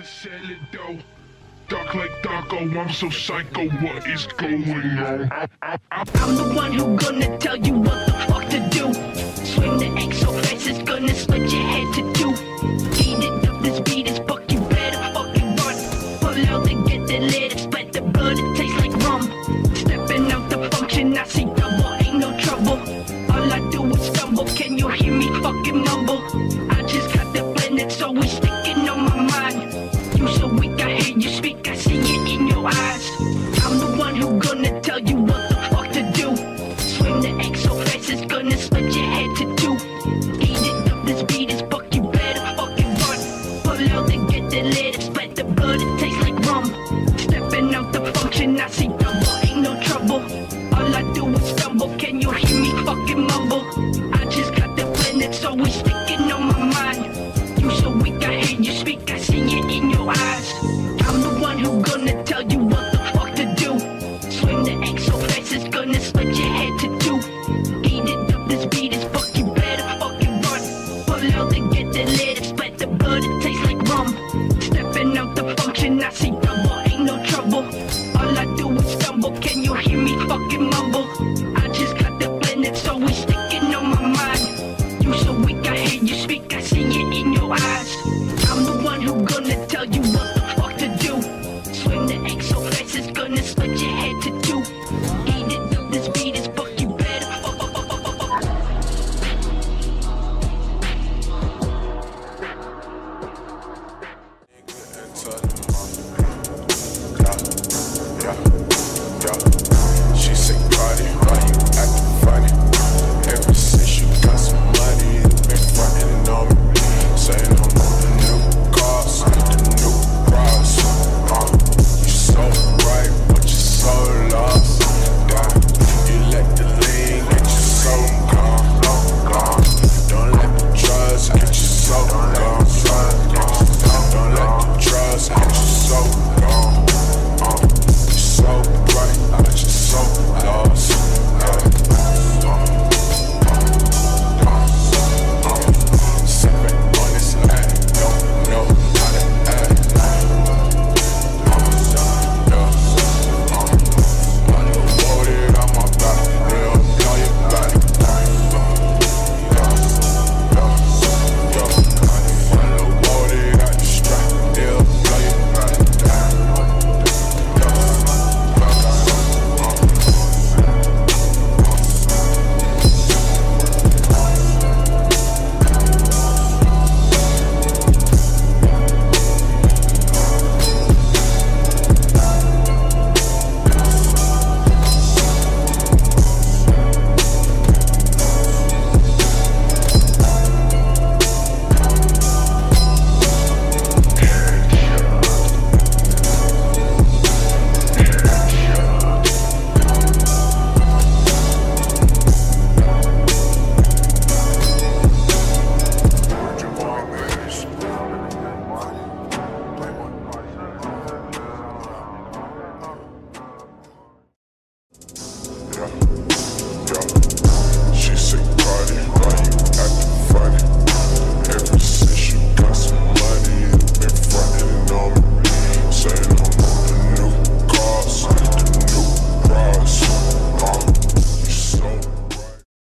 to sell it though. Dark like Darko, I'm so psycho, what is going on? I'm the one who gonna tell you what the fuck to do. Swing the X so fast it's gonna split your head to two. Eat it up, this beat is fuck, you better fucking run. Pull out and get the lid, split the blood, it tastes like rum. Stepping out the function, I see double, ain't no trouble. All I do is stumble, can you hear me fucking mumble? I just got the blended, so it's sticking on my mind. You so weak, I hear you speak, I see it in your eyes. I'm the one who gonna tell you what the fuck to do. Swing the X so fast it's gonna split your head to two. Eat it up, this beat is fuck, you better fucking run. Pull out and get the lid, split the blood, it tastes like rum. Stepping out the function, I see double, ain't no trouble. All I do is stumble, can you hear me fucking mumble? I just got the blended, so it's sticking on my mind. You so weak, I hear you speak, I see it in your eyes. I'm the one who gonna tell you what the fuck to do. Swing the X so fast it's gonna split your head to two. Eat it up, this beat is fuck, you better fucking run. Pull out and get the lid, split the blood, it tastes like rum. Stepping out the function, I see double,